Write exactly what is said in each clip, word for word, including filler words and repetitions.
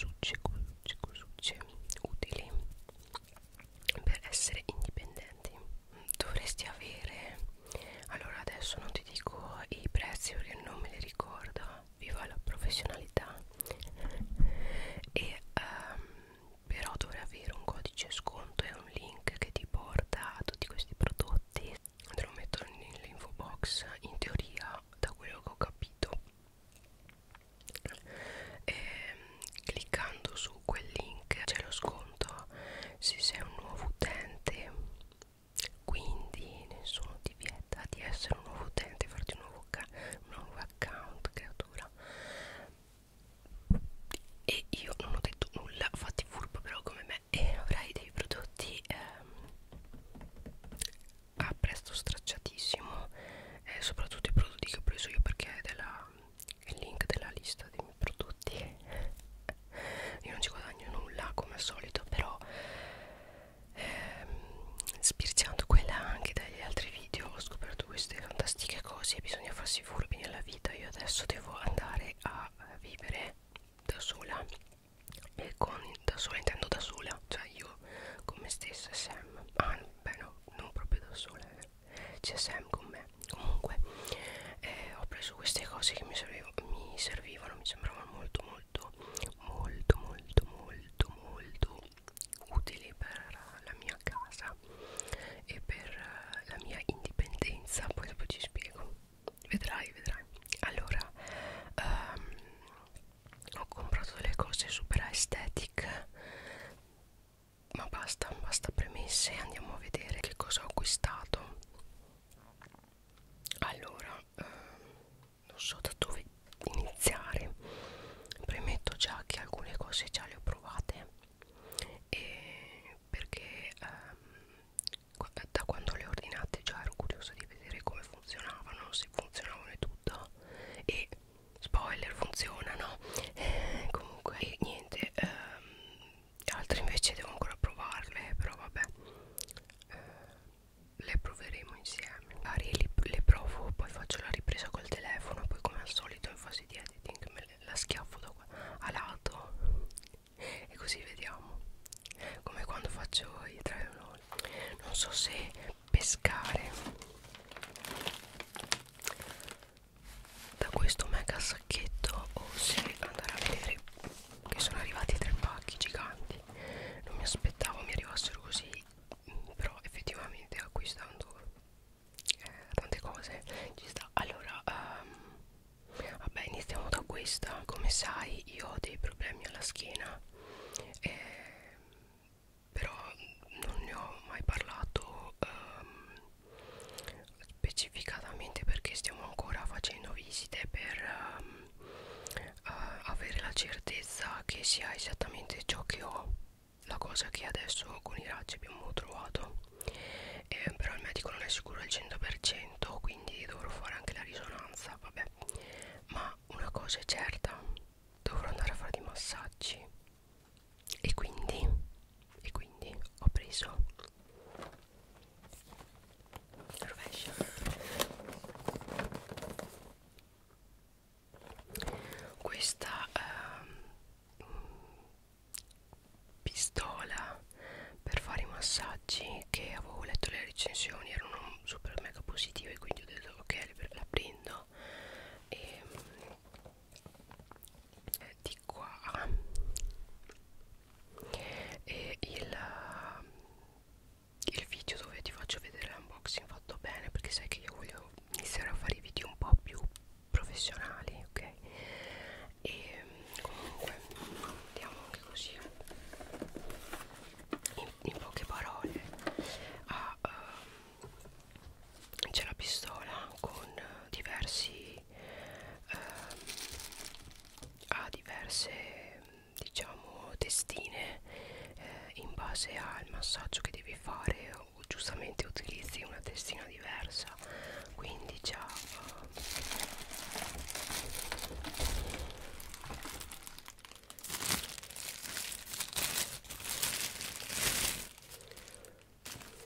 cosucce, cosucce, cosucce utili per essere indipendenti. Dovresti avere, allora adesso non ti dico i prezzi perché non me li ricordo, viva la professionalità, e um, però dovrei avere un codice sconto e un link che ti porta a tutti questi prodotti. Te lo metto nell'info box. In teoria, da quello che ho capito, e cliccando su quel link c'è lo sconto se sei un nuovo utente, quindi nessuno ti vieta di essere un nuovo utente, farti un nuovo, un nuovo account, creatura. E io non ho detto nulla, fatti furbo però come me, e avrai dei prodotti ehm, a prezzo stracciatissimo, eh, soprattutto i prodotti che ho preso io, perché è della, il link della lista dei miei prodotti. Io non ci guadagno nulla come al solito, però ehm, spirciando quella anche dagli altri video ho scoperto queste fantastiche cose e bisogna farsi furbi nella vita. Io adesso devo andare a vivere da sola, e con da sola intendo da sola, cioè io con me stessa e Sam. Ah, beh no, non proprio da sola, eh. C'è Sam con me. Comunque eh, ho preso queste cose che mi, servivo, mi servivano, mi sembravano molto molto molto molto molto molto utili per la mia casa e per la mia indipendenza. Poi dopo ci spiego, vedrai vedrai. Allora um, ho comprato delle cose super aesthetic, ma basta, basta premesse, andiamo a vedere che cosa ho acquistato. Allora ehm, non so da dove iniziare. Premetto già che alcune cose già le ho provate, e perché ehm, da quando le ho ordinate già ero curiosa di vedere come funzionavano, se funzionavano e tutto, e spoiler, funzionano. Eh, comunque e niente, ehm, altre invece devo ancora provarle, però vabbè, eh, le proveremo insieme. Magari le, le provo, poi faccio la ripresa col telefono, poi come al solito in fase di editing me le, la schiaffo da qua a lato e così vediamo, come quando faccio i trial. Non so se pescare da questo mega sacchetto o se andare a vedere che sono arrivati tre pacchi giganti. Non mi aspettavo mi arrivassero così, però effettivamente acquistando eh, tante cose ci sta. Allora um, vabbè, iniziamo da questa. Come sai io ho dei problemi alla schiena, eh, però non ne ho mai parlato um, specificatamente perché stiamo ancora facendo visite per um, uh, avere la certezza che sia esattamente ciò che ho, la cosa che adesso con i raggi abbiamo trovato, eh, però il medico non è sicuro al cento per cento, quindi dovrò fare anche la risonanza, vabbè. Ma una cosa è certa, dovrò andare a fare dei massaggi, e quindi e quindi ho preso rovescia questa ehm, pistola per fare i massaggi, che avevo letto le recensioni, erano super mega positive, quindi ho detto ok, la prendo. E eh, di qua e il, il video dove ti faccio vedere l'unboxing fatto bene, perché sai che io voglio iniziare a fare i video un po' più professionali, ok? E comunque vediamo anche così in, in poche parole. Ah, um, c'è la pistola con diversi um, ha diverse, diciamo, testine eh, in base al massaggio che devi fare, o giustamente utilizzi una testina diversa, quindi già uh,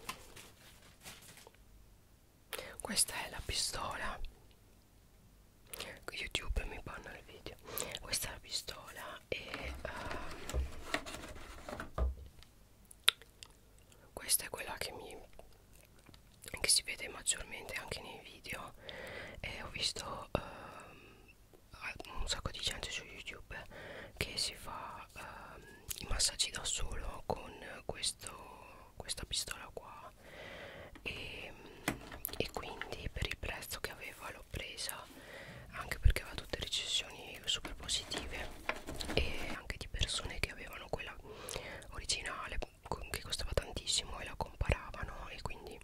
questa è la pistola. YouTube mi banna il video. Questa è la pistola e uh, questa è quella che mi che si vede maggiormente anche nei video, e ho visto uh, un sacco di gente su YouTube che si fa uh, i massaggi da solo con questo, questa pistola qua, e, e quindi per il prezzo che aveva l'ho presa, anche perché aveva tutte recensioni super positive e anche di persone che avevano quella originale che costava tantissimo e la comparavano, e quindi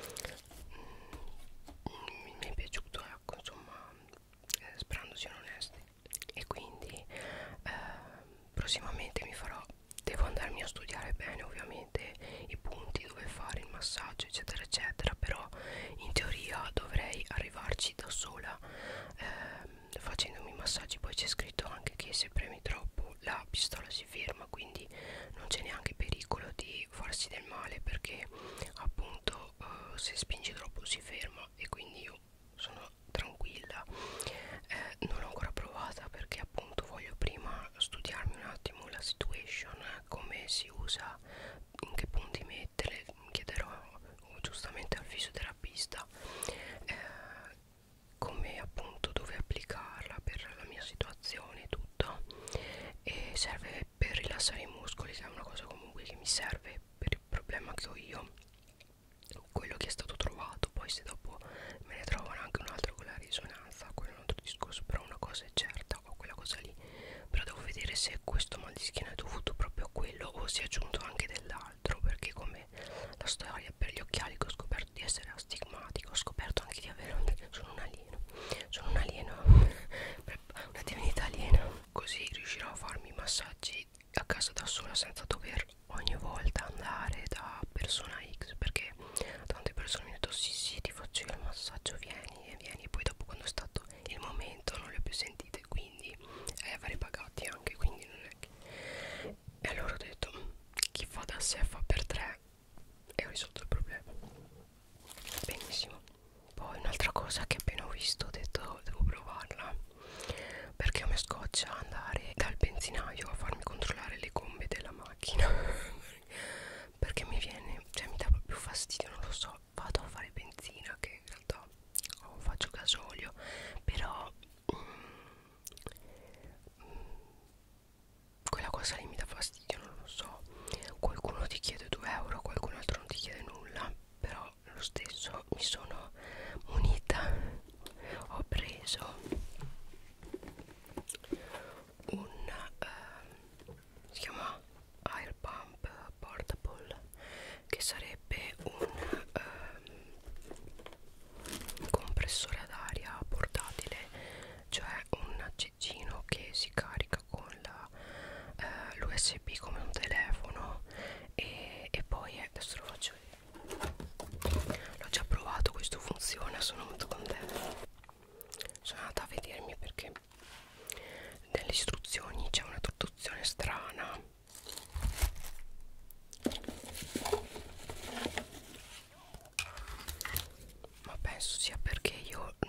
mm, mi è piaciuto, ecco, insomma, eh, sperando siano onesti. E quindi eh, prossimamente mi farò, devo andarmi a studiare bene ovviamente i punti dove fare il massaggio eccetera eccetera, però in teoria dovrei arrivarci da sola eh, facendomi i massaggi. Poi c'è scritto anche che se premi troppo la pistola si ferma, quindi non c'è neanche pericolo di farsi del male, perché appunto eh, se spingi troppo si ferma, e quindi io sono tranquilla. Eh, non l'ho ancora provata perché appunto voglio prima studiarmi un attimo la situation, eh, come si usa, in che punti mettere, chiederò giustamente al fisioterapista eh, come appunto dove applicarla per la mia situazione e tutto, e serve per rilassare i muscoli, che è una cosa comunque che mi serve per il problema che ho io, quello che è stato trovato. Poi se dopo me ne trovano anche un altro con la risonanza, quello è un altro discorso, però una cosa è certa, ho quella cosa lì, però devo vedere se questo mal di schiena è dovuto proprio a quello o si è aggiunto anche dell'altro, perché come la storia per gli occhiali che ho scoperto di essere astigmatico, ho scoperto anche di avere un, sono un alieno, sono un alieno, una divinità aliena, così riuscirò a farmi i massaggi a casa da sola senza dover ogni volta andare da persona X, perché tante persone mi hanno detto sì sì ti faccio io il massaggio, vieni e vieni, e poi dopo quando è stato il momento non le ho più sentite, quindi e avrei pagati anche, quindi non è che, e allora ho detto chi fa da sé fa per tre, e ho risolto il problema benissimo. Poi un'altra cosa che appena ho visto ho detto devo provarla, perché a me scoccia andare dal benzinaio a farmi controllare le gomme della macchina perché mi viene, cioè mi dà più fastidio, non lo so, vado a fare benzina che in realtà oh, faccio gasolio, però mm, quella cosa lì mi dà fastidio, non lo so, qualcuno ti chiede due euro, qualcun altro non ti chiede nulla, però lo stesso mi sono munita, ho preso un uh, si chiama air pump portable, che sarebbe un uh, compressore ad aria portatile, cioè un aggeggino che si carica con la uh, l'U S B come un telefono, e, e poi eh, adesso lo faccio vedere. L'ho già provato, questo funziona, sono molto contenta. Sono andata a vedermi perché nelle istruzioni c'è una traduzione strana, ma penso sia perché io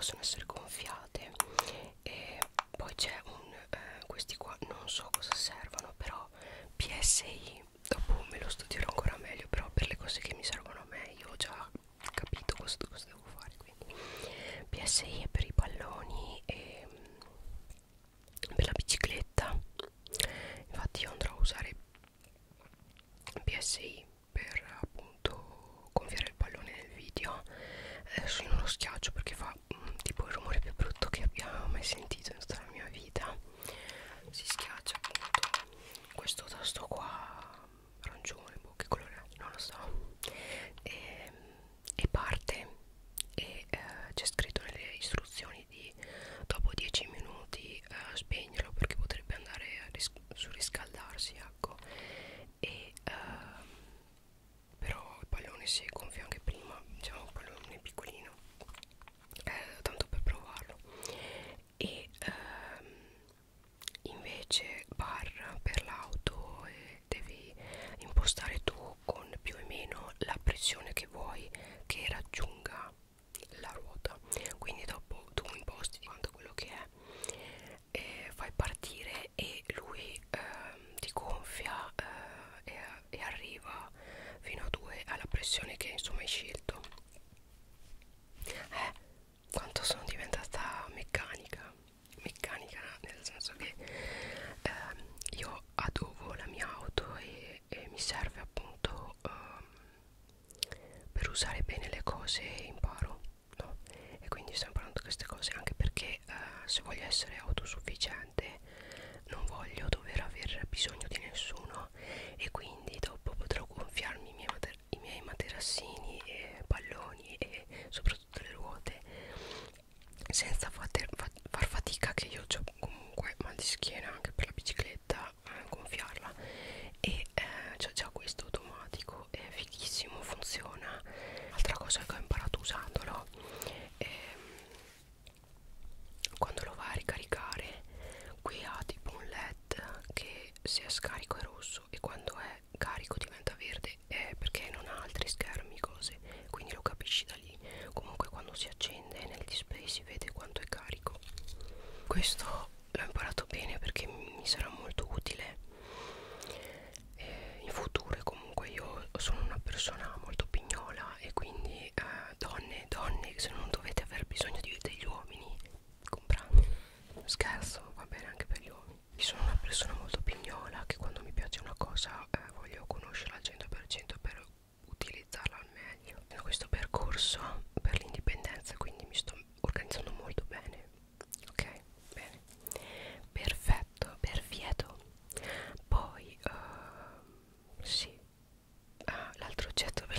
possono essere gonfiate. E poi c'è un eh, questi qua non so cosa servono, però P S I dopo me lo studierò ancora meglio, però per le cose che mi servono a me io ho già capito cosa, cosa devo fare. Quindi P S I è per i palloni e per la bicicletta. Infatti io andrò a usare P S I per appunto gonfiare il pallone nel video. Adesso io non lo schiaccio perché fa mm, tipo il rumore più brutto che abbia mai sentito in tutta la mia vita. Si schiaccia appunto questo tasto qua arancione, boh, che colore è? Non lo so. E, e parte e eh, c'è scritto nelle istruzioni di dopo dieci minuti eh, spegnerlo perché potrebbe andare a ris surriscaldarsi, ecco. E ehm, però il pallone si gonfia anche prima, diciamo un pallone piccolino, eh, tanto per provarlo. E ehm, invece bar per l'auto eh, devi impostare tu con più o meno la pressione che vuoi che raggiunga la ruota, quindi dopo tu imposti quanto quello che è e fai partire e lui ehm, ti gonfia eh, e, e arriva fino a due alla pressione che insomma hai scelto. Eh, quanto sono diventata meccanica, meccanica nel senso che ehm, io adobo la mia auto e, e mi serve appunto ehm, per usare bene le cose imparo, no? E quindi sto imparando queste cose anche perché eh, se voglio essere autosufficiente non voglio dover avere bisogno di nessuno e quindi dopo potrò gonfiarmi i miei, mater i miei materassini e palloni e soprattutto le ruote senza fater, fa far fatica, che io ho comunque mal di schiena anche per la bicicletta, eh, gonfiarla e eh, c'ho già questo automatico, è fighissimo, funziona. Altra cosa che ho imparato usandolo è quando lo va a ricaricare, qui ha tipo un led che se è scarico è rosso e quando è carico diventa verde, è perché non ha altri schermi, cose, quindi lo capisci da lì. Comunque quando si accende nel display si vede quanto è carico. Questo l'ho imparato bene perché mi sarà molto utile eh, in futuro. E comunque io sono una persona molto pignola e quindi eh, donne, donne, se non dovete aver bisogno di, degli uomini, comprate. Scherzo, va bene anche per gli uomini. Io sono una persona molto pignola che quando mi piace una cosa eh, voglio conoscerla al cento per cento per utilizzarla al meglio. In questo percorso per l'indipendenza quindi mi sto organizzando molto bene. Ok, bene, perfetto, perfetto. Poi uh, sì, ah, l'altro oggetto ve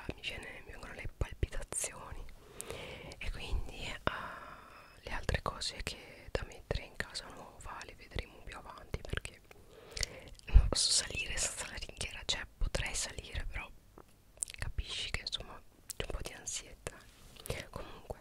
mi, viene, mi vengono le palpitazioni. E quindi uh, le altre cose che da mettere in casa nuova le vedremo più avanti, perché non posso salire senza la ringhiera, cioè potrei salire però capisci che insomma c'è un po' di ansietà. Comunque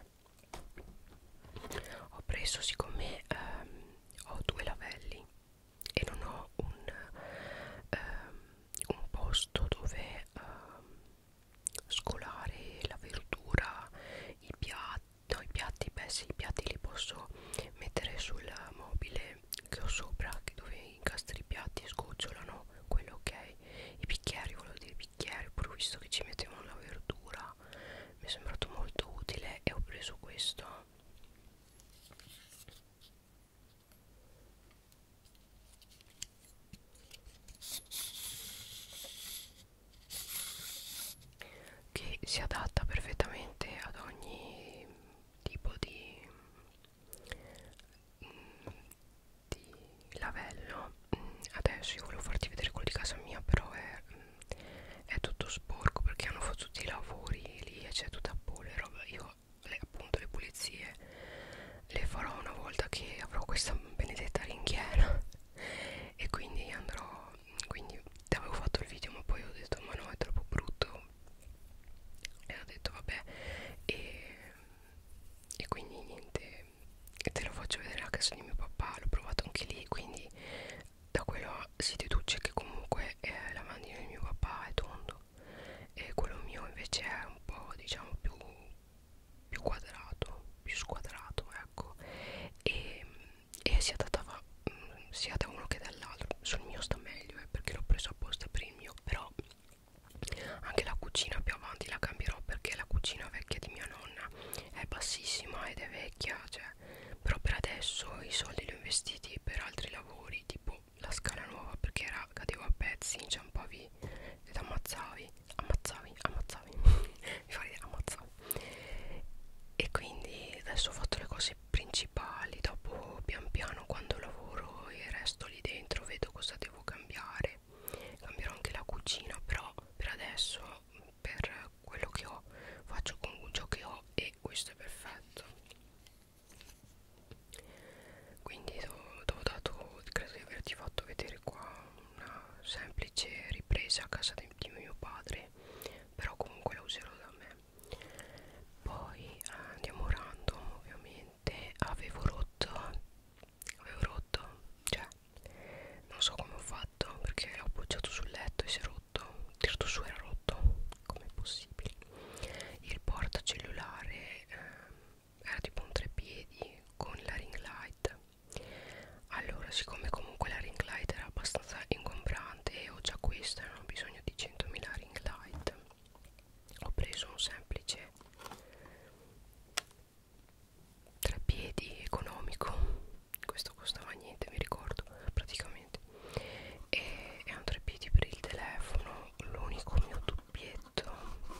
ho preso, siccome ehm, ho due lavelli e non ho un, ehm, un posto dove ehm, scolare la verdura, i piatti, no, i piatti, beh sì, i piatti li posso mettere sul mobile che ho sopra, che dove incastri i piatti e sgocciolano, quello ok. I bicchieri, volevo dire i bicchieri, pure ho visto che ci mettevano la verdura, mi è sembrato molto utile e ho preso questo. Che si adatta perfettamente ad ogni tipo di, di lavello. Adesso io volevo farti vedere quello di casa mia, però è, è tutto sporco perché hanno fatto tutti i lavori lì e c'è tutta polvere. Io le, appunto le pulizie le farò una volta che avrò questa benedetta ringhiera e quindi andrò, quindi ti avevo fatto il video ma poi ho detto ma no, è troppo brutto e ho detto vabbè, e, e quindi niente, te lo faccio vedere a casa di mio papà, l'ho provato anche lì, quindi da quello si deduce che comunque eh, la mandina di mio papà è tondo e quello mio invece è un po', diciamo, più, più quadrato, più squadrato, ecco, e, e si adattava mh, sia da uno che dall'altro. Sul mio sta meglio, eh, perché l'ho preso apposta per il mio, però anche la cucina più avanti la cambierò, perché la cucina vecchia di mia nonna è bassissima ed è vecchia, cioè, però per adesso i soldi li ho investiti per altri lavori, tipo la scala nuova, perché era, cadevo a pezzi, inciampavi ed ammazzavi, ammazzavi, ammazzavi mi fa ridere, ammazzavi. E quindi adesso ho fatto le cose principali, dopo pian piano quando lavoro e resto lì dentro vedo cosa devo cambiare. Cambierò anche la cucina, però per adesso, per quello che ho, faccio con ciò che ho e questo è perfetto. Quindi ho dato, credo di averti fatto vedere qua una semplice ripresa a casa di, di mio padre, però comunque la userò da me. Poi eh, andiamo random, ovviamente. Avevo rotto avevo rotto cioè non so come ho fatto, perché l'ho appoggiato sul letto e si è rotto, tirato su era rotto, com'è possibile? Il portacellulare eh, era tipo un treppiedi con la ring light. Allora, siccome comunque la ring light era abbastanza ingombrante e ho già questa e non ho bisogno di centomila ring light, ho preso un semplice treppiedi economico. Questo costava niente, mi ricordo, praticamente, e è un treppiedi per il telefono. L'unico mio dubbietto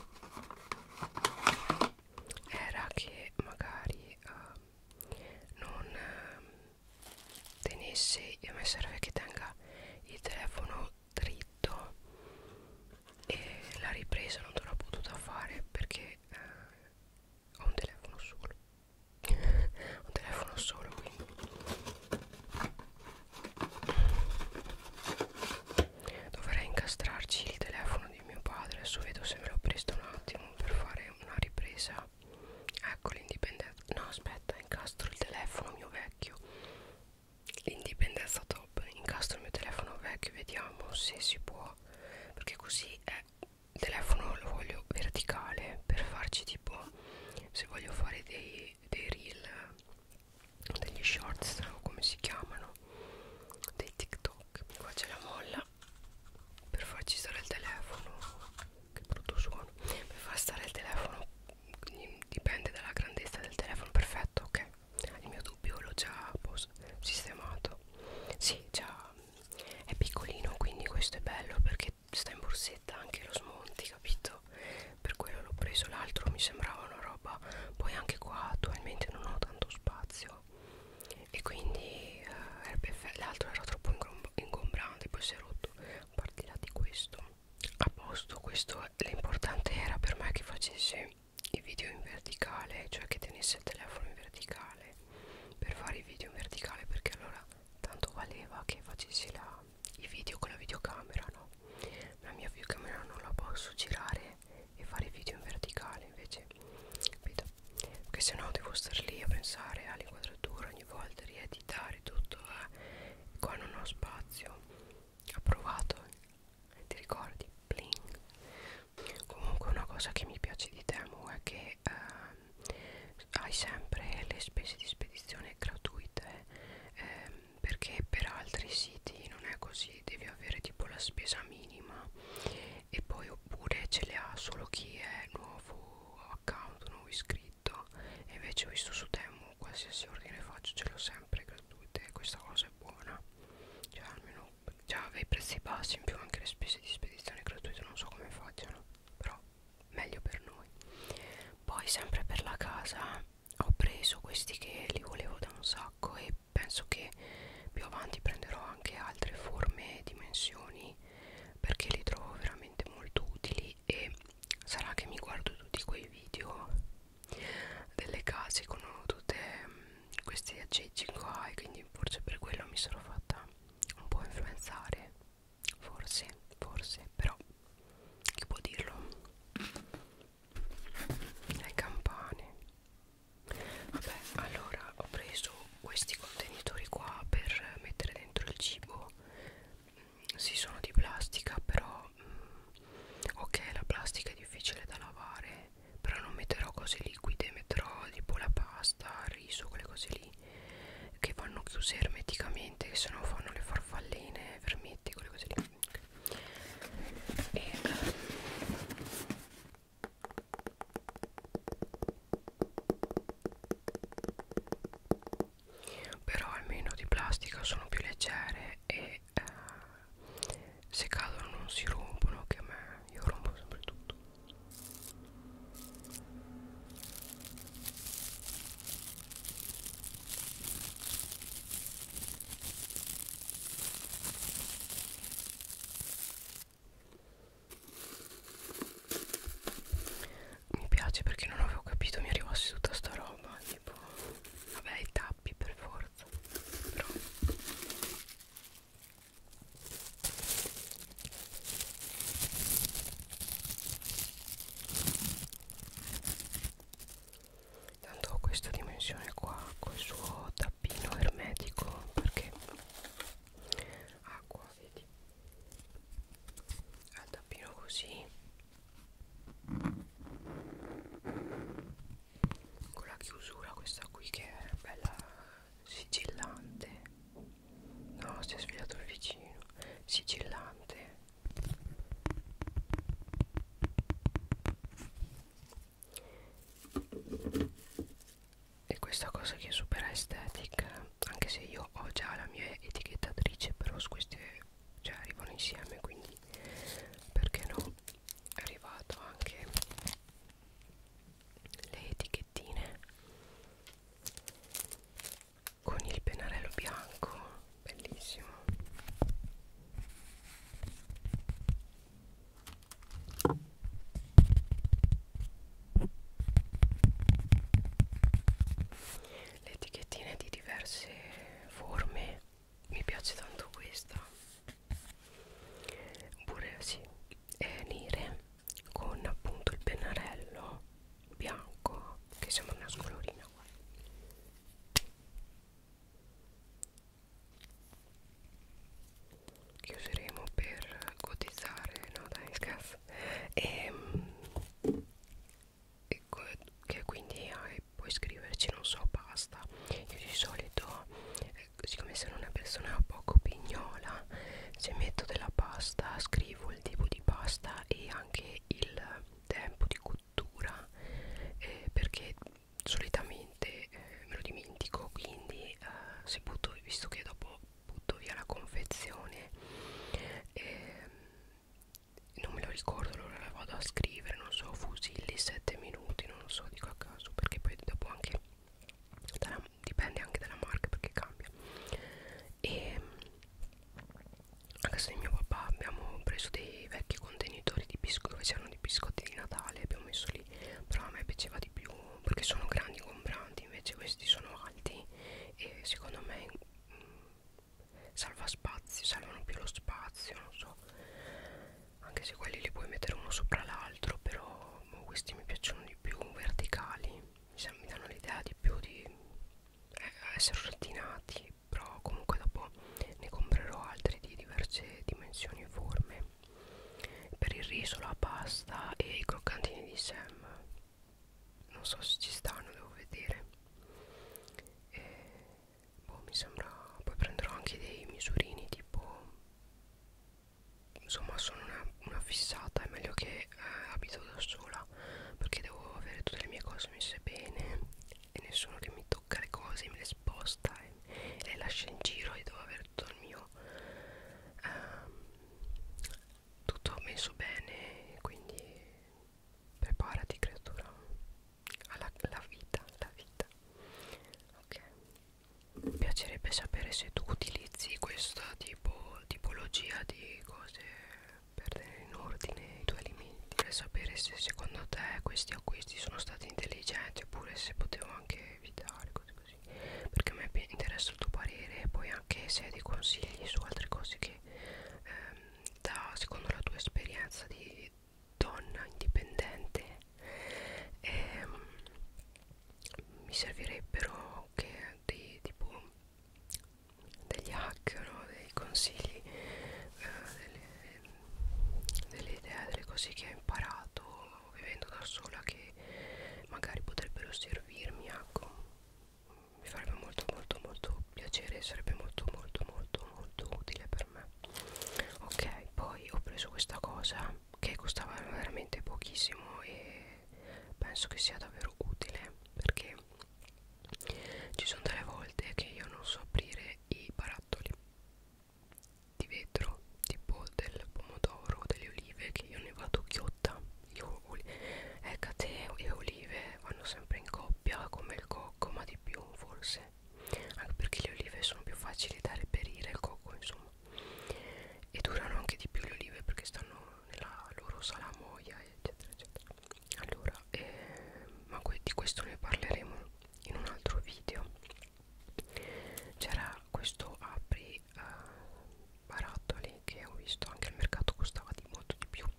era che magari uh, non uh, tenesse, a me serve che tenga il telefono dritto, e la ripresa non te l'ho potuta fare perché girarsi la, i video con la videocamera, no? La mia videocamera non la posso girare e fare video in verticale, invece, capito? Perché sennò devo star lì a pensare all'inquadratura ogni volta, rieditare tutto, eh. Qua non ho spazio. Ho provato, ti ricordi? Bling. Comunque una cosa che mi piace di Temu è che eh, hai sempre le spese di spedizione gratuite, eh, perché per altri siti non è così, devi avere tipo la spesa minima e poi oppure ce le ha solo chi è nuovo account, nuovo iscritto, e invece ho visto su Temu qualsiasi ordine faccio ce l'ho sempre gratuite e questa cosa è buona, cioè almeno già avevi prezzi bassi, in più anche le spese di spedizione gratuite non so come facciano, però meglio per noi. Poi sempre per la casa ho preso questi che li volevo da un sacco e penso che più avanti prenderò anche altre forme e dimensioni perché li trovo veramente molto utili, e sarà che mi guardo tutti quei video delle case con tutte questi aggeggi qua e quindi forse per quello mi sarò fatta un po' influenzare, forse, forse, però chi può dirlo? Le campane. Vabbè, allora ho preso questi contenitori qua per mettere dentro il cibo. Sì, sono di plastica, però mm, ok, la plastica è difficile da lavare, però non metterò cose liquide, metterò tipo la pasta, il riso, quelle cose lì che vanno chiuse ermeticamente, che sennò fanno le farfalline, vermetti, quelle cose lì. E ehm, però almeno di plastica sono più leggere e eh, se cadono non si rompono, che a me, io rompo sempre tutto. Mi piace perché non avevo capito mi arrivasse tutta sta roba, tipo vabbè i tappi per forza, però tanto ho questa dimensione qua col suo tappino ermetico, perché acqua, vedi, ha il tappino così con la chiusura questa qui che è bella sigillante. No, si è svegliato il vicino. Sigillante. E questa cosa che è super aesthetic, anche se io ho già la mia etichettatrice, però su queste cioè arrivano insieme, quindi perché no? È arrivato anche le etichettine con il pennarello bianco, bellissimo. Le etichettine di diverse forme, mi piace tanto questa, pure sì, è nere con appunto il pennarello bianco che sembra una scolorina, guarda. Che useremo per cotizzare, no dai scherzo, e, e che quindi hai, puoi scriverci non so pasta. Io di solito se secondo te questi acquisti sono stati intelligenti oppure se potevo anche evitare cose così, perché a me interessa il tuo parere e poi anche se hai dei consigli su altre cose che ehm, da secondo la tua esperienza di donna indipendente ehm, mi servirebbero che dei tipo degli hack, no? Dei consigli, eh, delle, delle idee, delle cose che ho imparato vivendo da sola che magari potrebbero servirmi, ecco. Mi farebbe molto molto molto piacere, sarebbe molto molto molto molto utile per me. Ok, poi ho preso questa cosa che costava veramente pochissimo e penso che sia davvero utile, perché ci sono delle volte che io non so aprire i barattoli di vetro, tipo del pomodoro, delle olive, che io ne vado ghiotta. Io, ecate e olive vanno sempre in coppia come il cocco, ma di più forse, anche perché le olive sono più facili da reperire, il cocco insomma, e durano anche di più le olive perché stanno nella loro salamoia eccetera eccetera. Allora eh, ma di questo ne parleremo in un altro video. C'era questo apri uh, barattoli che ho visto anche al mercato, costava di molto di più.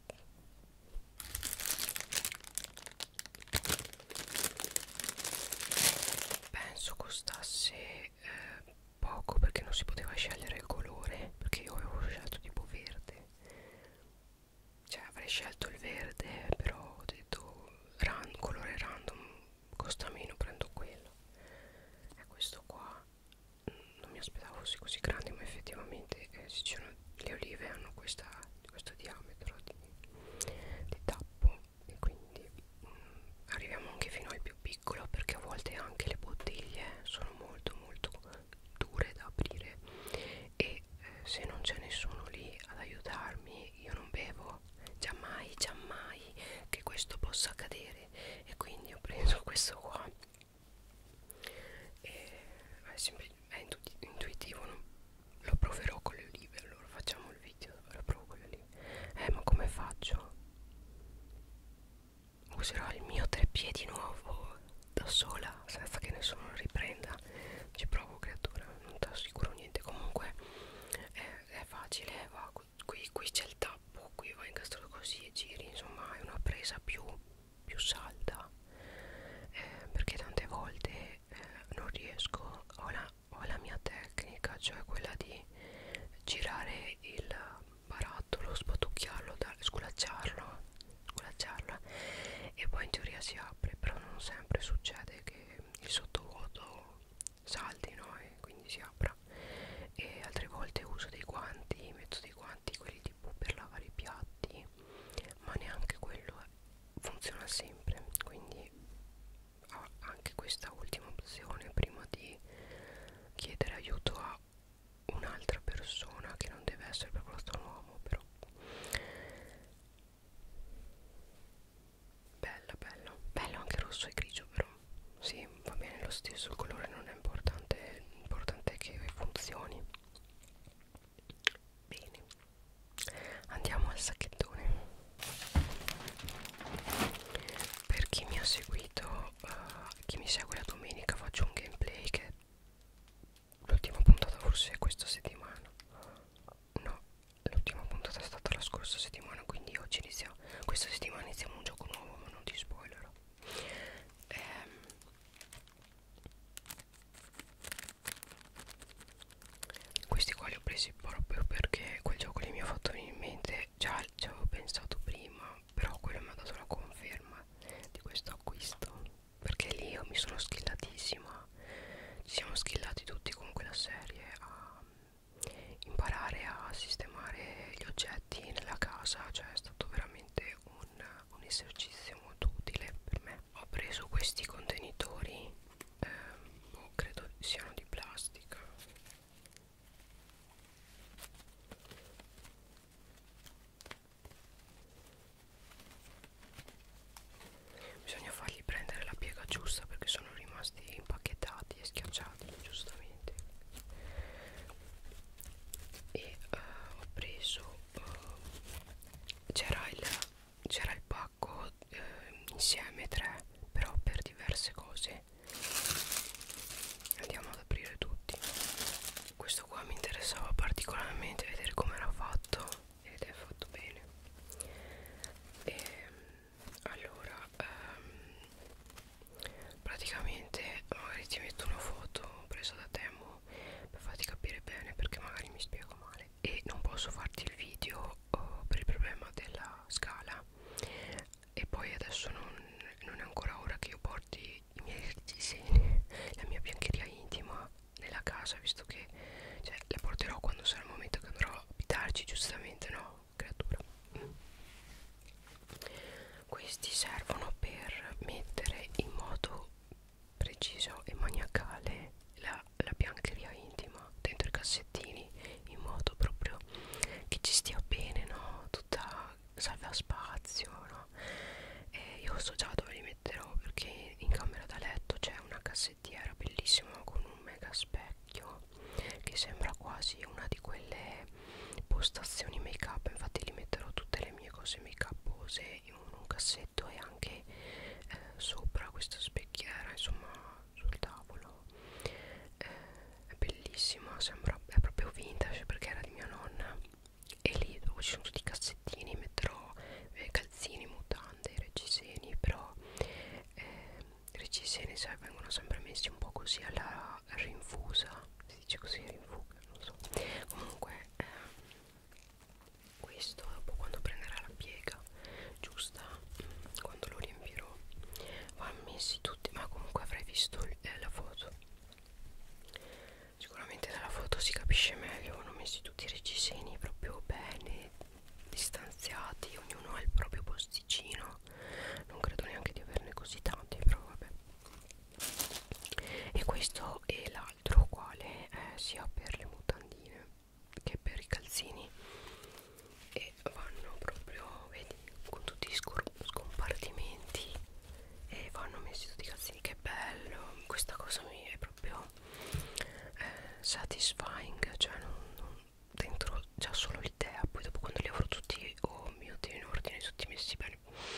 Penso costasse eh, poco, perché non si poteva scegliere il colore, perché io avevo scelto tipo verde, cioè avrei scelto il verde, però ho detto ran colore random costa meno, prendo quello. E questo qua non mi aspettavo fosse così grande, ma effettivamente eh, se c'erano le olive hanno questa, questo diametro di, di tappo, e quindi mh, arriviamo anche fino al più piccolo, perché a volte anche le bottiglie sono molto molto dure da aprire e eh, se non c'è nessuno lì ad aiutarmi io non bevo, giammai giammai che questo possa accadere, e quindi ho preso questo qua e è, è intu intuitivo, no? Lo proverò con le olive, allora facciamo il video dove lo provo con le olive. Eh, ma come faccio? Userò il mio treppiedi nuovo da sola senza che nessuno riprenda. Ci provo, creatura, non ti assicuro niente. Comunque è, è facile, va, qui, qui c'è il tappo, qui va incastrato così e giri, insomma è una presa più, più salda, eh, perché tante volte eh, non riesco, ho la, ho la mia tecnica, cioè quella di girare il barattolo, spatucchiarlo, sculacciarlo, sculacciarlo e poi in teoria si apre, però non sempre succede che il sottovuoto salti, no? E quindi si apra. E altre volte uso dei guanti, metto dei guanti, quelli tipo per lavare i piatti, ma neanche quello funziona sempre, quindi ho anche questa ultima opzione prima di chiedere aiuto a un'altra persona, che non deve essere per forza un uomo, però bello bello bello anche rosso e grigio, però sì, va bene lo stesso, il colore non è importante, l'importante è che funzioni bene. Andiamo al sacchettone. Per chi mi ha seguito, uh, chi mi segue la domenica, faccio un gameplay che l'ultima puntata forse è questa settimana, no, l'ultima puntata è stata la scorsa settimana, quindi oggi iniziamo, questa settimana iniziamo un gioco nuovo, ma non ti spoilerò. ehm, questi qua li ho presi proprio perché quel gioco lì mi ha fatto venire in mente, già ci avevo pensato prima, però quello mi ha dato la conferma di questo acquisto, perché lì io mi sono skillatissima, ci siamo skillati tutti con quella serie a imparare a sistemare gli oggetti nella casa, cioè è stato veramente un, un esercizio molto utile per me. Ho preso questi contenitori, ehm, boh, credo siano di plastica. Bisogna fargli prendere la piega giusta perché sono rimasti impacchettati e schiacciati giustamente. E uh, ho preso uh, c'era il c'era il pacco M tre, però per diverse cose. Andiamo ad aprire tutti. Questo qua mi interessava particolarmente vedere come era fatto ed è fatto bene. E allora ehm, praticamente magari ti metto una foto presa da Temu per farti capire bene, perché magari mi spiego male e non posso farti il video oh, per il problema della scala. E poi adesso non, non è ancora ora che io porti i miei reggiseni, la mia biancheria intima nella casa, visto che cioè, la porterò quando sarà il momento che andrò a abitarci, giustamente, no, creatura? Mm. Questi servono per mettere in modo preciso e maniacale la, la biancheria intima dentro i cassettini, in modo proprio che ci stia bene, no? Tutta salva spazio, no? E io so già dove li metterò, perché in camera da letto c'è una cassettiera bellissima con un mega specchio che sembra quasi una di quelle postazioni make up. Infatti li metterò tutte le mie cose make upose in un cassetto e anche eh, sopra questa specchiera, insomma sul tavolo. Eh, è bellissima, sembra, è proprio vintage perché era di mia nonna. E lì dove ci sono tutti i cassettini metterò eh, calzini, mutande, reggiseni, però eh, i reggiseni sai, vengono sempre messi un po' così alla rinfusa, si dice così, rinfuga, non so. Comunque eh, questo dopo, quando prenderà la piega giusta, quando lo riempirò, vanno messi tutti, ma comunque avrai visto eh, la foto. Sicuramente dalla foto si capisce meglio, vanno messi tutti i reggiseni proprio bene distanziati, ognuno ha il proprio posticino. Non credo neanche di averne così tanti, però vabbè. E questo e l'altro uguale eh, sia per le mutandine che per i calzini, e vanno proprio, vedi, con tutti gli scompartimenti, e vanno messi tutti i calzini. Che bello, questa cosa mi è proprio eh, satisfying, cioè non, non, dentro già solo l'idea, poi dopo quando li avrò tutti, oh mio Dio, in ordine, tutti messi bene.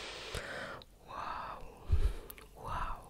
Wow, wow,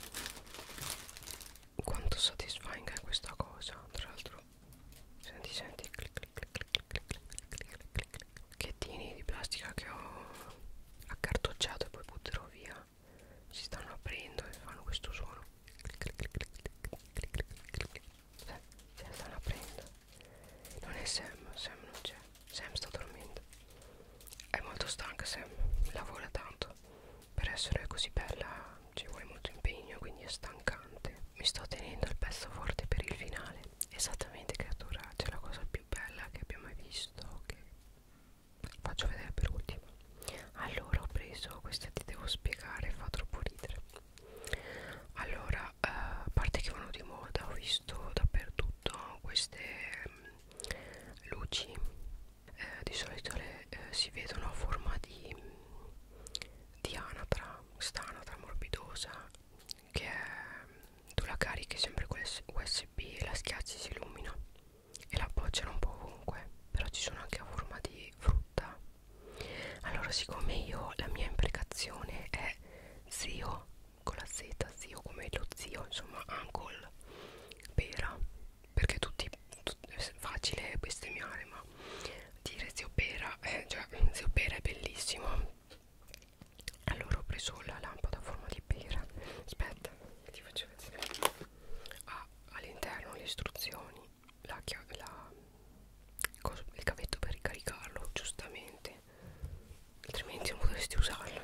quanto satisfying è questa cosa. Tra l'altro senti, senti, clic, clic, clic, clic, clic, clic, clic, clic, clic, clic. Pacchettini di plastica che ho accartocciato e poi butterò via si stanno aprendo e fanno questo suono. Clic, clic, clic, clic, clic, clic, clic, clic, clic. Se, se stanno aprendo. Non è Sam, Sam non c'è, Sam sta dormendo. È molto stanca Sam, lavora tanto. Per essere così bella ci vuole molto impegno, quindi è stancante. Mi sto tenendo il pezzo forte per il finale. Esattamente, creatura, c'è la cosa più bella che abbia mai visto, che faccio vedere per ultimo. Allora ho preso, questa ti devo spiegare, fa troppo ridere. Allora, eh, a parte che vanno di moda, ho visto dappertutto queste mm, luci, eh, di solito le, eh, si vedono a forma di, di anatra, questa anatra morbidosa, che è, tu la carichi sempre con U S B e la schiacci, si illumina e la appoggiano un po' ovunque, però ci sono anche a forma di frutta. Allora, siccome io la mia imprecazione è zio con la Z, zio come lo zio, insomma uncle pera, perché tutti, tutti è facile bestemmiare, ma dire zio pera, eh, cioè zio pera è bellissimo. Allora ho preso la lampada a forma di pera, aspetta ti faccio vedere. Ha all'interno le istruzioni, la, la cosa, il cavetto per ricaricarlo, giustamente, altrimenti non potresti usarlo.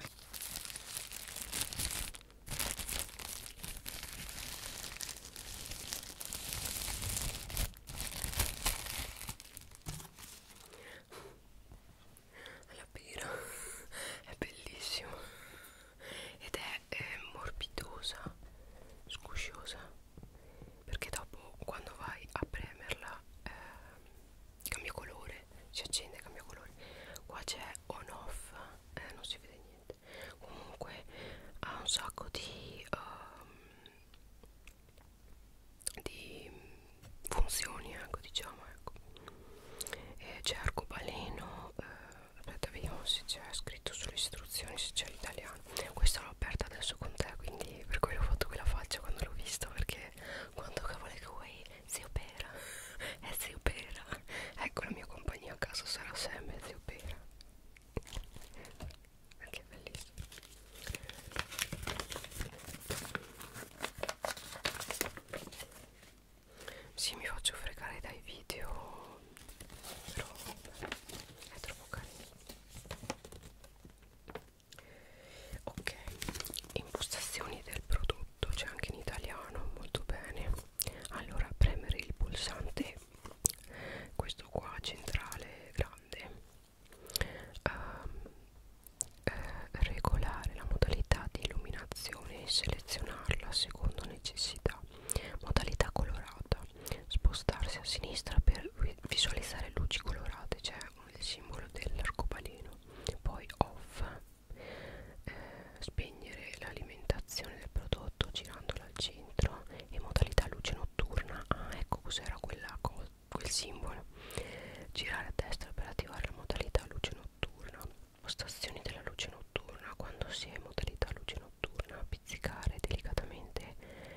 selezionarla secondo necessità. Modalità colorata, spostarsi a sinistra per visualizzare luci colorate, c'è il simbolo dell'arcobaleno. Poi off, eh, spegnere l'alimentazione del prodotto girandolo al centro, e modalità luce notturna. Ah, ecco cos'era quella cosa, quel simbolo. Girare a destra per attivare la modalità luce notturna. Postazioni della luce notturna: quando si è in modalità luce notturna, pizzicare delicatamente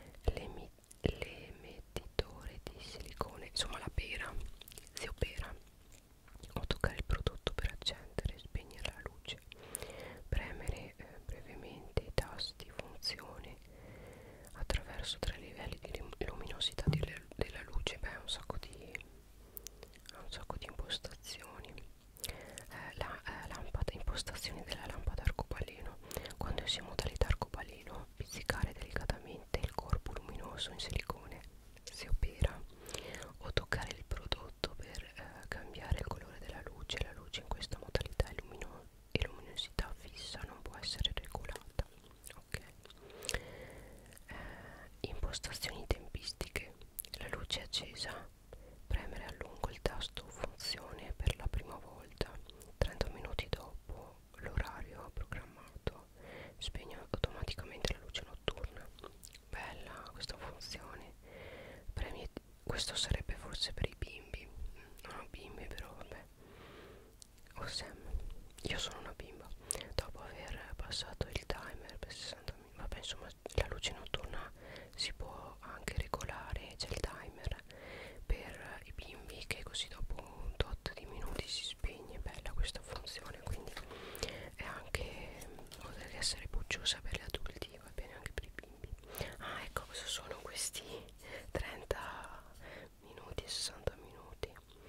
l'emettitore di silicone, insomma la pera, zio pera, o toccare il prodotto per accendere e spegnere la luce. Premere eh, brevemente i tasti funzione attraverso tre livelli di luminosità di della luce. Beh, un sacco di un sacco di impostazioni. Eh, la eh, lampada, impostazioni della lampada arcobaleno: quando si è in modalità arcobaleno, pizzicare delicatamente il corpo luminoso in silicone, si opera, o toccare il prodotto per eh, cambiare il colore della luce. La luce in questa modalità è luminosa e luminosità fissa, non può essere regolata. Ok. Eh, impostazioni tempistiche: la luce è accesa, premere a lungo il tasto funzione per la prima volta. trenta minuti dopo l'orario programmato, spegne automaticamente la luce notturna. Bella questa funzione. Premi, questo sarebbe forse per i bimbi. Non ho bimbi, però vabbè. O Sam, io sono una bimba. Dopo aver passato il timer per sessanta minuti, vabbè, insomma, la luce notturna si può anche regolare, c'è il timer per i bimbi che così dopo un tot di minuti si spegne. Bella questa funzione, quindi è anche, oltre che essere pucciosa per gli adulti, va bene anche per i bimbi. Ah, ecco cosa sono questi trenta minuti e sessanta minuti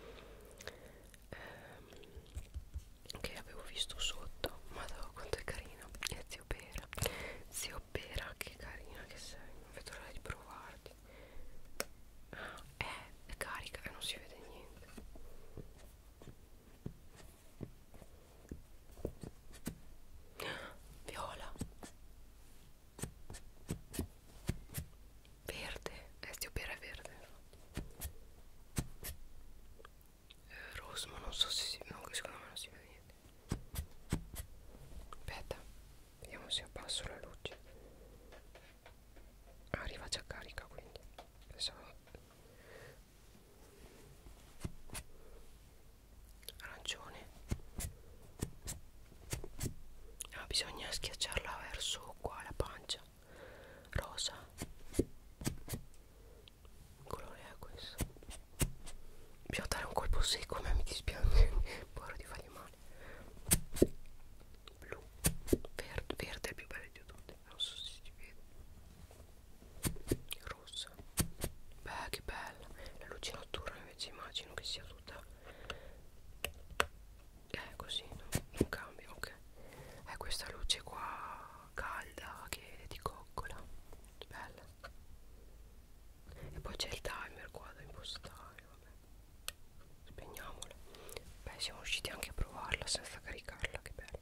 ehm, che avevo visto sotto. Madonna, quanto è carino. E zio Pera, zio Pera, che carina che sei, non vedo l'ora di provarti. Ah, eh, è carica e non si vede niente. Viola, verde, eh, zio Pera è verde. eh, rosa, ma non so se si, no, secondo me non si vede niente. Aspetta, vediamo se abbasso la luce. Arriva già carica, quindi pensavo. Arancione. Ah, bisogna schiacciarla verso qua la pancia. Rosa. Che colore è questo? Bisogna dare un colpo secco, ma mi dispiace. Paura di fargli male. Blu. Verde, verde è il più bello di tutti. Non so se si vede. Rossa. Beh, che bella. La luce notturna invece immagino che sia tutta eh così, no? Non cambia, ok. È questa luce qua calda che ti coccola. Bella. E poi c'è il timer qua da impostare, vabbè. Spegniamola. Beh, siamo riusciti anche a provarla senza caricarla, che bella.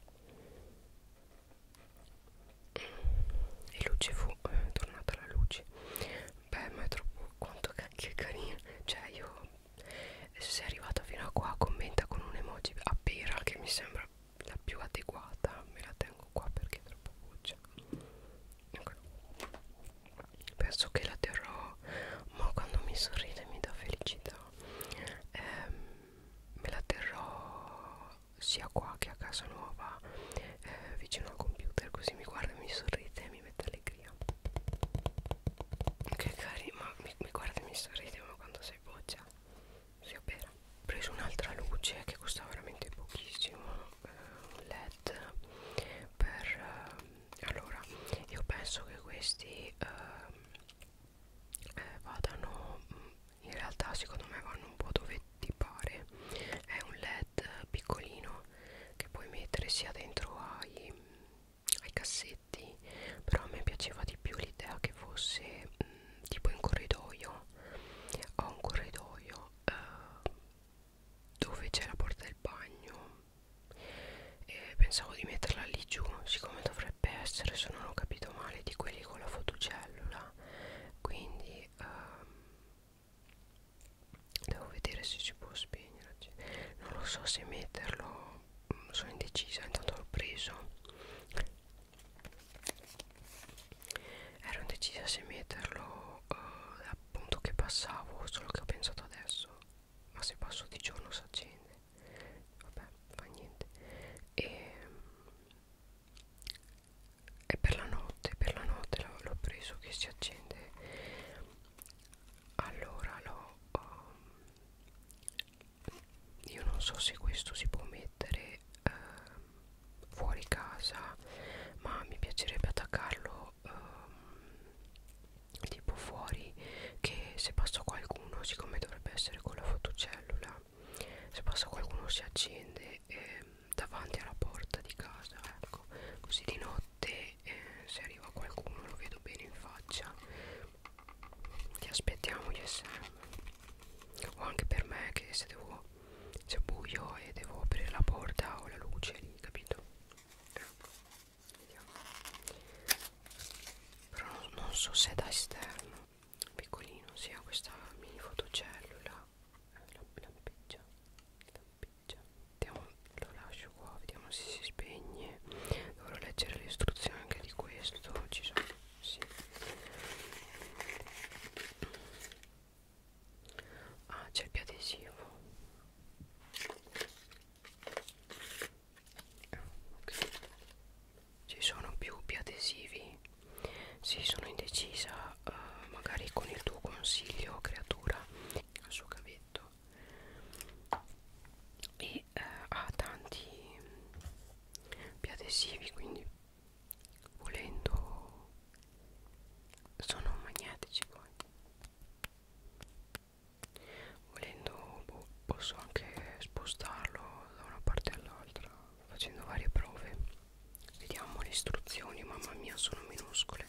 E luce fu, è tornata la luce. Beh, ma è troppo, quanto cacchio è carino. Cioè io, se sei arrivata fino a qua, commenta con un emoji a pera, che mi sembra la più adeguata. Me la tengo qua perché è troppo buccia. Ecco. Penso che la terrò, ma quando mi sorride mi dà felicità. ehm, Me la terrò sia qua che a casa nuova, eh, vicino al computer, così mi guarda e mi sorride e mi mette allegria. Che carino, ma mi, mi guarda e mi sorride, ma quando sei boccia si opera. Ho preso un'altra luce che costa veramente pochissimo, eh, un led per eh, allora io penso che questi eh, eh, vadano, in realtà secondo me vanno un po' dove ti pare. È un led piccolino che puoi mettere sia dentro ai, ai cassetti, però a me piaceva di più l'idea che fosse mh, tipo in corridoio. Ho un corridoio eh, dove c'è la porta del bagno e pensavo di metterla lì giù, siccome dovrebbe essere, se non ho capito male, di quelli con passavo, solo che ho pensato adesso, ma se passo di giorno si accende, vabbè, fa niente. E, e per la notte, per la notte l'ho preso che si accende. Allora l'ho um, io non so se questo si può mettere uh, fuori casa, ma mi piacerebbe attaccarlo um, tipo fuori, che se passa qualcuno, siccome dovrebbe essere con la fotocellula, se passa qualcuno si accende eh, davanti alla porta di casa, ecco, così di notte eh, se arriva qualcuno lo vedo bene in faccia. Ti aspettiamo gli S M, o anche per me che se devo, se è buio e devo aprire la porta ho la luce lì, capito? Ecco, vediamo. Però non, non so se è da esterno, piccolino, sia questa mini fotocellula, eh, lampeggia, lampeggia. Vediamo, lo lascio qua, vediamo se si spegne. Dovrò leggere le istruzioni anche di questo, ci sono, sì. Ah, c'è il biadesivo. Okay. Ci sono più biadesivi? Sì, sono indecisa, uh, magari con il tuo consiglio, creatura, al suo cavetto. E uh, ha tanti biadesivi, quindi volendo sono magnetici poi. Volendo boh, posso anche spostarlo da una parte all'altra facendo varie prove. Vediamo le istruzioni, mamma mia sono minuscole.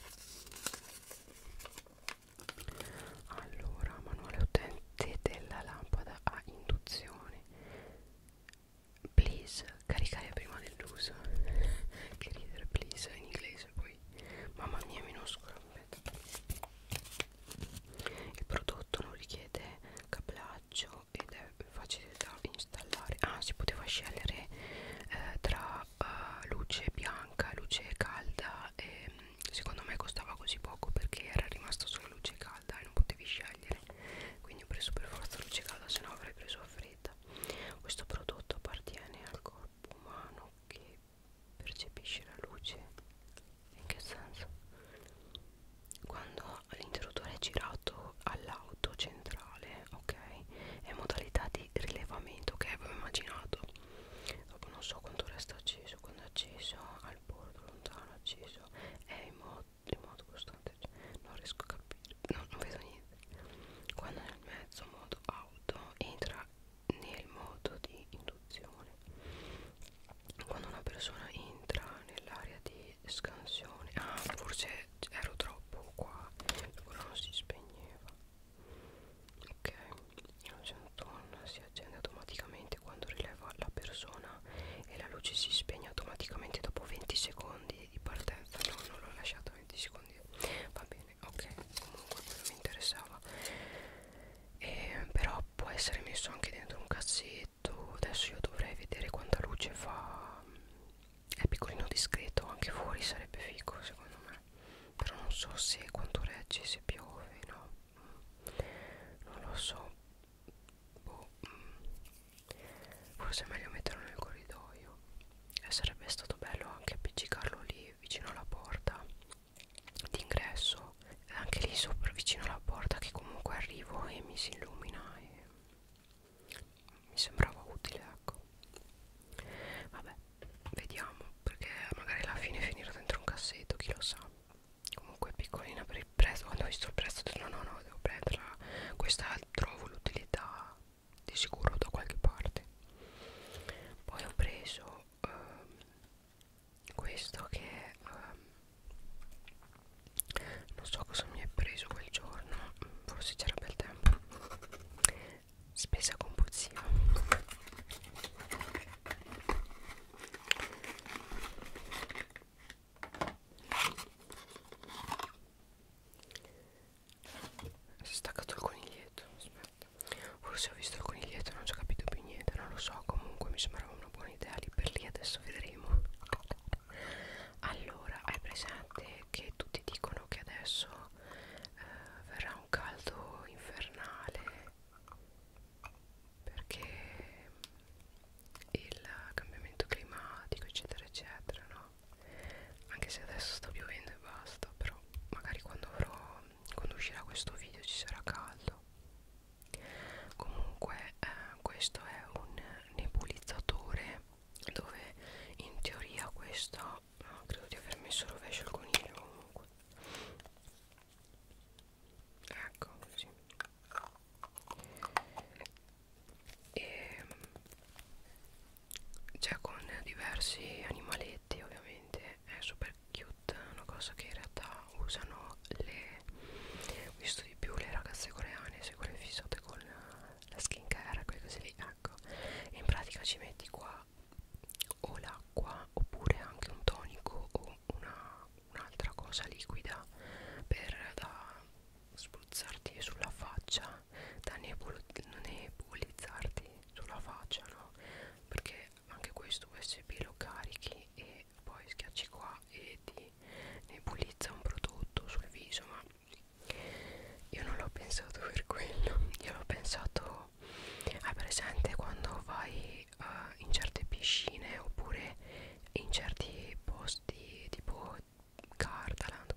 Allora, manuale utente della lampada a induzione. Please, caricare prima dell'uso. Che ridere, please in inglese poi. Mamma mia minuscola. Aspetta. Il prodotto non richiede cablaggio ed è facile da installare. Ah, si poteva scegliere eh, tra uh, luce bianca e luce calda, e secondo me costava così poco perché era rimasta solo luce calda e non potevi scegliere, quindi ho preso per forza luce calda, se no avrei preso a fretta. Questo prodotto appartiene al corpo umano che percepisce la luce. In che senso? Quando l'interruttore è girato all'auto centrale, ok, è modalità di rilevamento che avevo immaginato. Dopo non so quanto resta acceso, quando è acceso al bordo lontano, acceso è in modo, in modo costante, non riesco a capire, no, non vedo niente. Quando nel mezzo modo auto entra nel modo di induzione, quando una persona entra nell'area di scansione. Ah, forse ero troppo qua, quello non si spegneva. Ok, il centon si accende automaticamente quando rileva la persona e la luce si spegne automaticamente dopo venti secondi di partenza. No, non l'ho lasciato venti secondi, va bene, ok, comunque quello mi interessava. E, però può essere messo anche dentro un cassetto. Adesso io dovrei vedere quanta luce fa. È piccolino, discreto, anche fuori sarebbe figo secondo me, però non so se quanto regge, se piove, no, non lo so. Boh. Forse è meglio metterlo nel corridoio, e sarebbe stato bello anche appiccicarlo lì vicino alla porta d'ingresso, anche lì sopra vicino alla porta, che comunque arrivo e mi si illumina e mi sembrava utile, ecco. Vabbè, vediamo, perché magari alla fine finirà dentro un cassetto, chi lo sa. Comunque è piccolina per il prezzo. Quando ho visto il prezzo ho detto no no no, devo prenderla, questa trovo l'utilità di sicuro da qualche parte. Poi ho preso um, questo che um, non so cosa mi è preso quel giorno, forse c'era bel tempo. Spesa compulsiva. Si è staccato il coniglietto, aspetta, forse ho visto il coniglietto e non ci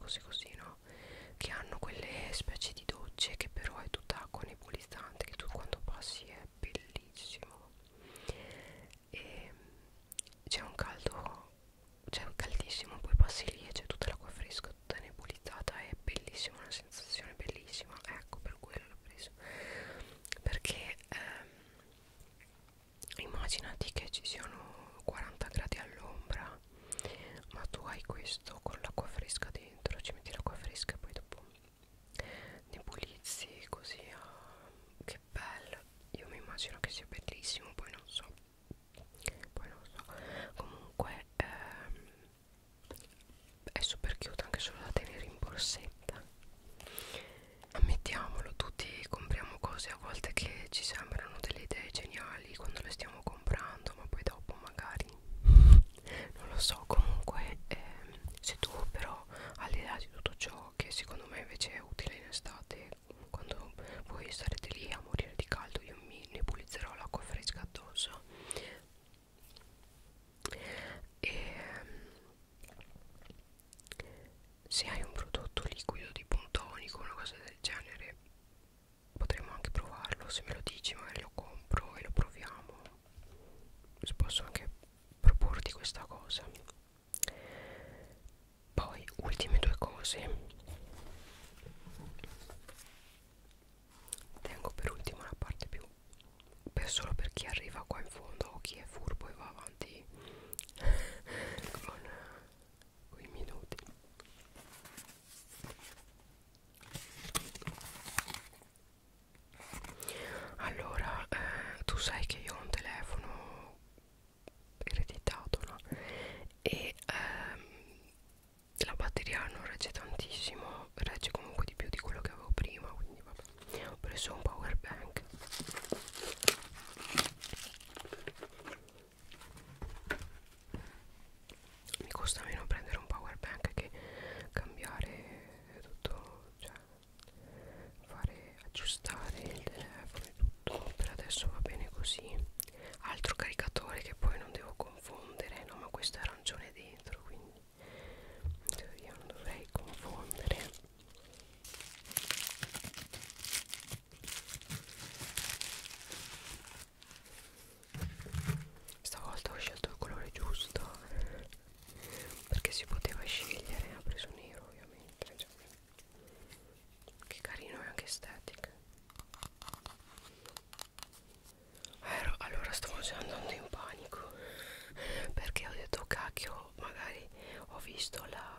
cose così, no? Che hanno quelle specie di docce che però è tutta acqua nebulizzante, che tu quando passi è bellissimo. E c'è un caldo, c'è un caldissimo, poi passi lì e c'è tutta l'acqua fresca, tutta nebulizzata, è bellissima, una sensazione bellissima. Ecco, per quello l'ho preso, perché ehm, immaginati che ci siano quaranta gradi all'ombra, ma tu hai questo con l'acqua fresca dentro, ci metti l'acqua fresca e poi dopo nebulizzi così. Ah, che bello, io mi immagino che sia bellissimo, poi non so, poi non so, comunque ehm, è super cute anche solo da tenere in borsetta. Ammettiamolo, tutti compriamo cose a volte che ci sembrano delle idee geniali quando le stiamo comprando, ma poi dopo magari non lo so. Comunque ehm, se tu però, al di là di tutto ciò che secondo me invece è utile in estate, quando voi starete lì a morire di caldo, io mi nebulizzerò l'acqua fresca addosso. E se hai un prodotto liquido tipo un tonico, una cosa del genere, potremmo anche provarlo. Se me lo dici magari lo compro e lo proviamo. Posso anche proporti questa cosa. Poi ultime due cose. Tengo per ultima la parte più per solo per chi arriva qua in fondo o chi è furbo e va avanti con, con i minuti. Allora, eh, tu sai che io ho un telefono ereditato, no? E ehm, la batteria non regge tantissimo, regge comunque di più di quello che avevo prima, quindi vabbè. Ho preso un power bank. Mi costa meno prendere un power bank che cambiare tutto, cioè fare aggiustare il telefono e tutto. Per adesso va bene così. Altro caricatore che poi non devo confondere, no, ma questo è arancione dentro, quindi in teoria non dovrei confondere. Stavolta ho scelto il colore giusto perché si poteva scegliere, ha preso nero ovviamente, cioè, che carino, è anche estetica. Ero, allora stavo già andando in panico perché ho detto cacchio, magari ho visto la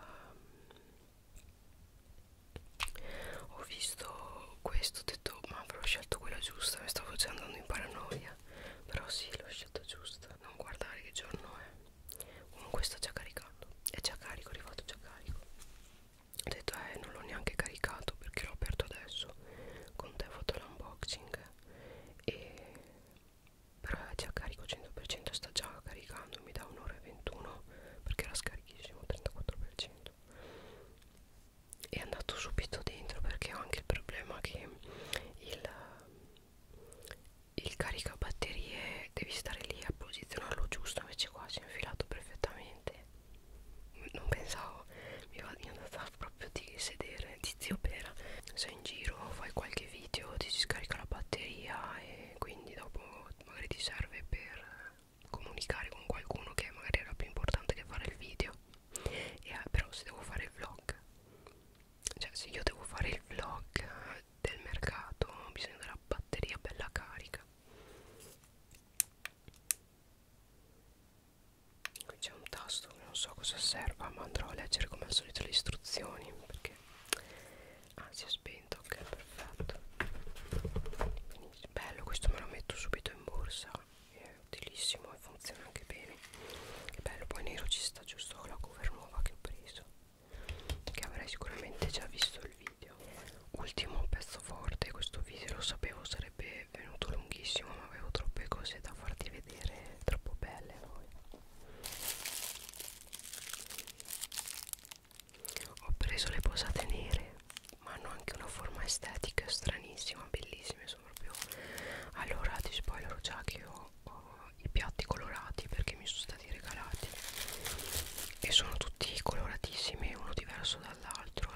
ho visto questo, ho detto ma avrò scelto quella giusta, mi stavo già andando in paranoia, però sì, l'ho scelto giusta. Non guardare che giorno è, comunque sta già caricando, è già carico, è arrivato già carico. Ho detto eh non l'ho neanche caricato perché l'ho aperto adesso con te, ho fatto l'unboxing e però è già carico cento per cento, sta già caricando, mi dà un'ora e ventuno perché era scarichissimo, trentaquattro per cento. È andato subito dentro perché ho anche il problema che il, il caricabatterie devi stare lì a posizionarlo giusto, invece qua si è infilato perfettamente. Non pensavo, mi, va, mi è andata proprio di sedere, di zio Pera. Sei in giro, fai qualche video, ti si scarica la batteria e quindi dopo magari ti serve per comunicare con qualcuno che magari era più importante che fare il video. E eh, però se devo fare il vlog, cioè se io devo fare il vlog del mercato, ho bisogno della batteria bella carica. Qui c'è un tasto che non so cosa serva, ma andrò a leggere come al solito le istruzioni perché ah, si è spento, ok, perfetto. Benissimo. Bello, questo me lo metto subito in borsa, è utilissimo e funziona anche bene. Che bello, poi nero ci sta giusto con la cover nuova che ho preso, che avrai sicuramente già visto il video. Ultimo pezzo forte, questo video lo sapevo sarebbe venuto lunghissimo, ma avevo troppe cose da farti vedere, troppo belle poi. Ho preso le posate nere, ma hanno anche una forma estetica stranissima, bellissime, sono proprio. Allora ti spoilerò già che ho, ho i piatti colorati perché mi sono stati regalati e sono tutti coloratissimi, uno diverso dall'altro.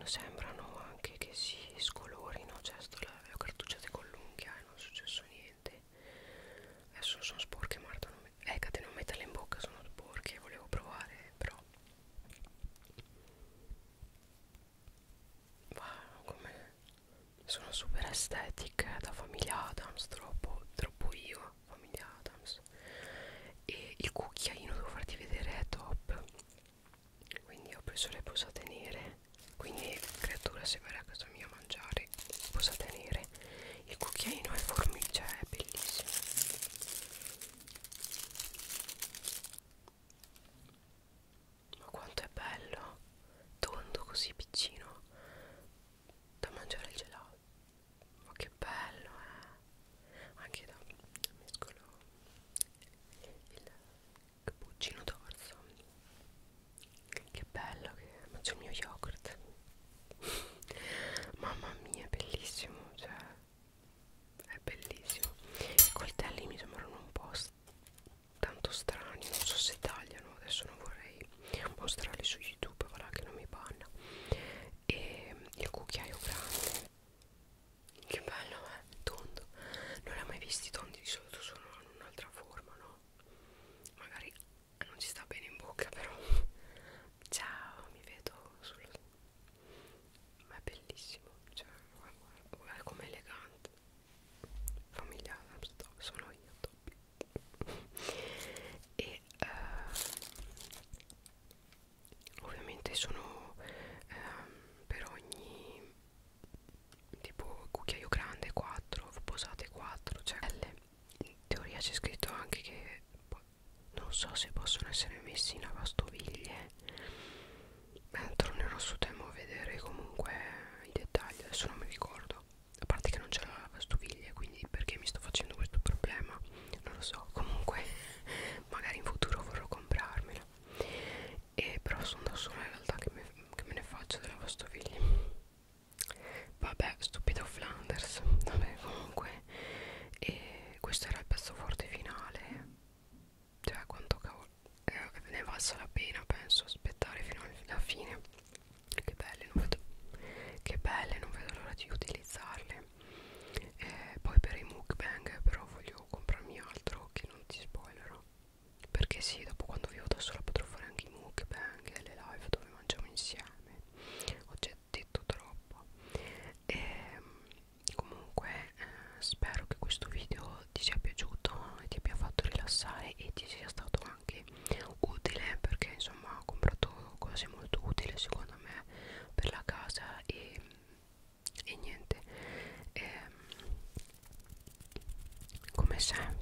non sembrano anche che si scolorino, cioè sto le ho cartucciate con l'unghia e non è successo niente. Adesso sono sporche, Marta, non me... eh, Cate, non metterle in bocca, sono sporche, volevo provare, però wow, come sono super estetica, da famiglia Adams, troppo, troppo io, famiglia Adams. E il cucchiaino, devo farti vedere, è top. Quindi ho preso le posate nere, quindi creatura, se vai a casa mia a mangiare posate nere, il cucchiaino è formica, cioè è bellissimo. Ma quanto è bello, tondo, così piccino da mangiare il gelato. Ma che bello, eh, anche da mescolo il cappuccino d'orzo. Che bello che mangio il mio yogurt. Mamma mia, è bellissimo, cioè è bellissimo. I coltelli mi sembrano un po' tanto strani, non so se tagliano, adesso non vorrei mostrarli su YouTube, voilà che non mi banna. E il cucchiaio grande, che bello, è tondo, non li ho mai visti tondi, di solito sono in un'altra forma, no? Magari non ci sta bene in bocca, però ciao, mi vedo sul... ma è bellissimo, cioè guarda, guarda com'è elegante, famiglia Adams, sono io, Toby. E uh, ovviamente sono um, per ogni tipo cucchiaio grande quattro, posate quattro, cioè in teoria c'è scritto anche che non so se possono essere messi in lavastoviglie. Beh, tornerò su Temo a vedere comunque i dettagli, adesso non mi ricordo, a parte che non c'è la lavastoviglie, quindi perché mi sto facendo questo problema non lo so. Comunque magari in futuro vorrò comprarmela, e però sono da sola in realtà che me, che me ne faccio della lavastoviglie. Vabbè, stupido Flanders. Vabbè, comunque, e questo era il pezzo forte finale, cioè quanto cavolo, eh, ne è valsa la pena, penso, aspettare fino alla fine. Che belle, non vedo, che belle, non vedo l'ora di utilizzarle. Eh, poi per i mukbang però voglio comprarmi altro che non ti spoilerò, perché sì, dopo quando vivo da sola potrò fare anche i mukbang e le live dove mangiamo insieme. Ho già detto troppo. E comunque eh, spero che questo video ti sia piaciuto e ti abbia fatto rilassare e ti sia stato anche utile, perché insomma ho comprato cose molto utili secondo me per la casa e, e niente, e, come sempre